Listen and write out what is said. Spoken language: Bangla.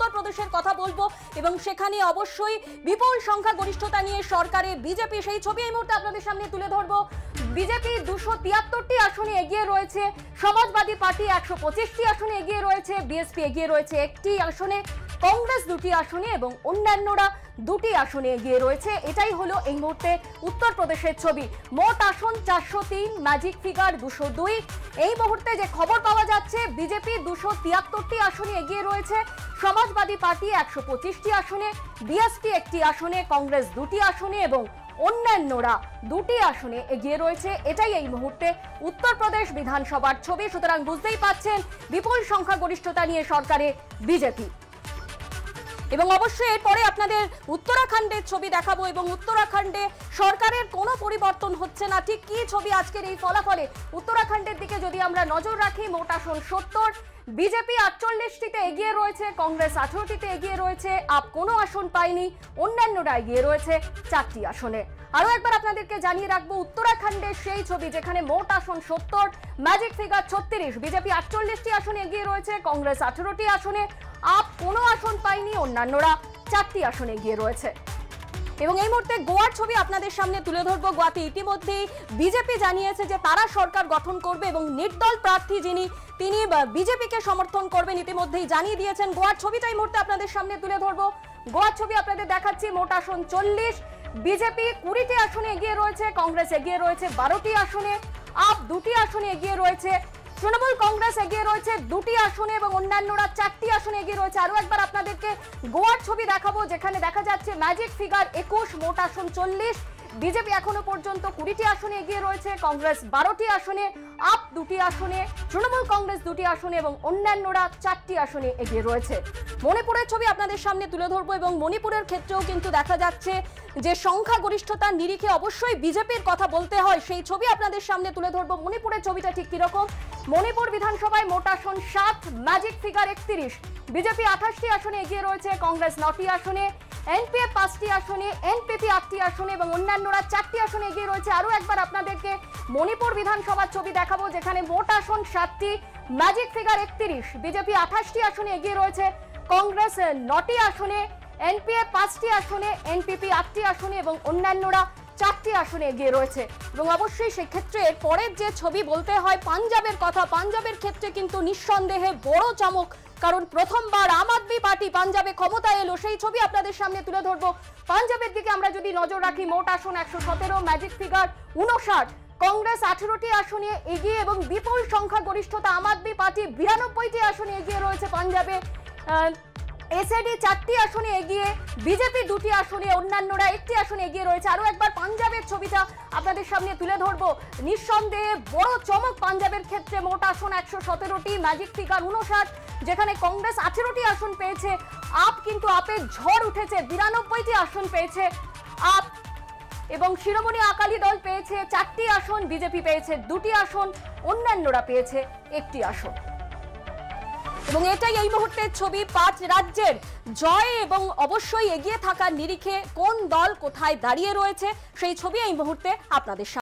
উত্তরপ্রদেশের কথা বলবো এবং সেখানে অবশ্যই বিপুল সংখ্যা গরিষ্ঠতা নিয়ে সরকারে বিজেপি, সেই ছবি এই মুহূর্তে আপনাদের সামনে তুলে ধরবো। বিজেপি 273টি আসনে এগিয়ে রয়েছে, সমাজবাদী পার্টি 125টি আসনে এগিয়ে রয়েছে, বিএসপি এগিয়ে রয়েছে একটি আসনে, কংগ্রেস 2টি আসনে এবং অন্যান্যরা 2টি আসনে এগিয়ে রয়েছে। এটাই হলো এই মুহূর্তে উত্তরপ্রদেশের ছবি। মোট আসন 403, ম্যাজিক ফিগার 202। এই মুহূর্তে যে খবর পাওয়া যাচ্ছে, বিজেপি 273টি আসনে এগিয়ে রয়েছে, সমাজবাদী পার্টি 125টি আসনে, বিএসপি একটি আসনে, কংগ্রেস 2টি আসনে এবং অন্যান্যরা 2টি আসনে এগিয়ে রয়েছে। এটাই এই মুহূর্তে উত্তরপ্রদেশ বিধানসভার ছবি। সুতরাং বুঝতেই পাচ্ছেন বিপুল সংখ্যা গরিষ্ঠতা নিয়ে সরকারে বিজেপি। এবং অবশ্যই এরপরে আপনাদের উত্তরাখণ্ডের ছবি দেখাবো এবং উত্তরাখণ্ডে সরকারের কোনো পরিবর্তন হচ্ছে না, ঠিক কি ছবি আজকের এই ফলাফলে। উত্তরাখণ্ডের দিকে যদি আমরা নজর রাখি, মোট আসন 70, বিজেপি 48টিতে এগিয়ে রয়েছে, কংগ্রেস 18টিতে এগিয়ে রয়েছে, আপ কোনো আসন পায়নি, অন্যান্যরা এগিয়ে রয়েছে 4টি আসনে। আরো একবার আপনাদেরকে জানিয়ে রাখবো উত্তরাখণ্ডের সেই ছবি যেখানে মোট আসন 70, ম্যাজিক ফিগার 36, বিজেপি 48টি আসনে এগিয়ে রয়েছে, কংগ্রেস 18টি আসনে, আপ কোনো আসন পায়নি, অন্যান্যরা 4টি আসনে এগিয়ে রয়েছে। এবং এই মুহূর্তে গোয়ার ছবি আপনাদের সামনে তুলে ধরবো। গোয়াতে ইতিমধ্যেই বিজেপি জানিয়েছে যে তারা সরকার গঠন করবে এবং নির্দল প্রার্থী তিনি বিজেপিকে সমর্থন করবেন, ইতিমধ্যেই জানিয়ে দিয়েছেন। গোয়ার ছবিটা এই মুহূর্তে আপনাদের সামনে তুলে ধরবো। গোয়ার ছবি আপনাদের দেখাচ্ছি। মোট আসন 40, বিজেপি 20টি আসনে এগিয়ে রয়েছে, কংগ্রেস এগিয়ে রয়েছে 12টি আসনে, আপ 2টি আসনে এগিয়ে রয়েছে, তৃণমূল কংগ্রেস এগিয়ে রয়েছে 2টি আসনে এবং অন্যান্যরা 4টি আসনে এগিয়ে রয়েছে। আরো একবার আপনাদেরকে গোয়ার ছবি দেখাবো যেখানে দেখা যাচ্ছে ম্যাজিক ফিগার 21, মোট আসন 40, বিজেপি এখনো পর্যন্ত 20টি আসনে এগিয়ে রয়েছে, কংগ্রেস 12টি আসনে, আপ 2টি আসনে, তৃণমূল কংগ্রেস 2টি আসনে এবং অন্যান্যরা 4টি আসনে এগিয়ে রয়েছে। মণিপুরের ছবি আপনাদের সামনে তুলে ধরবো এবং মণিপুরের ক্ষেত্রেও কিন্তু দেখা যাচ্ছে যে সংখ্যা গরিষ্ঠতার নিরিখে অবশ্যই বিজেপির কথা বলতে হয়, সেই ছবি আপনাদের সামনে তুলে ধরবো। মণিপুরের ছবিটা ঠিক কিরকম। মণিপুর বিধানসভায় মোট আসন 7, ম্যাজিক ফিগার 31, বিজেপি 28টি আসনে এগিয়ে রয়েছে, কংগ্রেস 9টি আসনে, এনপিএফ 5টি আসনে, এনপিপি 8টি আসনে এবং অন্যান্যরা 4টি আসনে এগিয়ে রয়েছে। আরো একবার আপনাদেরকে মণিপুর বিধানসভার ছবি দেখাবো যেখানে মোট আসন 7টি, ম্যাজিক ফিগার 31, বিজেপি 28টি আসনে এগিয়ে রয়েছে, কংগ্রেস 9টি আসনে, এনপিএফ 5টি আসনে, এনপিপি 8টি আসনে এবং অন্যান্যরা 4টি আসনে এগিয়ে রয়েছে। এবং অবশ্যই সেক্ষেত্রে পরের যে ছবি বলতে হয় পাঞ্জাবের কথা। পাঞ্জাবের ক্ষেত্রে কিন্তু নিঃসন্দেহে বড় চমক, কারণ প্রথমবার আম আদমি পার্টি পাঞ্জাবে ক্ষমতায় এলো, সেই ছবি আপনাদের সামনে তুলে ধরবো। পাঞ্জাবের দিকে আমরা যদি নজর রাখি, মোট আসন 117, ম্যাজিক ফিগার 59, কংগ্রেস 18টি আসনে এগিয়ে এবং বিপুল সংখ্যা গরিষ্ঠতা আম আদমি পার্টি 92টি আসনে এগিয়ে রয়েছে পাঞ্জাবে, এসএডি 4টি আসনে এগিয়ে, বিজেপি 2টি আসনে, অন্যান্যরা 1টি আসনে এগিয়ে রয়েছে। আরো একবার পাঞ্জাবের ছবিটা আপনাদের সামনে তুলে ধরবো। নিঃসন্দেহে বড় চমক পাঞ্জাবের ক্ষেত্রে। মোট আসন 117টি, ম্যাজিক ফিগার 59, যেখানে কংগ্রেস 18টি আসন পেয়েছে, আপ কিন্তু আপের ঝড় উঠেছে, 92টি আসন পেয়েছে আপ এবং শিরোমণি আকালি দল পেয়েছে 4টি আসন, বিজেপি পেয়েছে 2টি আসন, অন্যান্যরা পেয়েছে 1টি আসন। এবং এটাই এই মুহূর্তের ছবি। 5 রাজ্যের জয় এবং অবশ্যই এগিয়ে থাকার নিরিখে কোন দল কোথায় দাঁড়িয়ে রয়েছে সেই ছবি এই মুহূর্তে আপনাদের সামনে।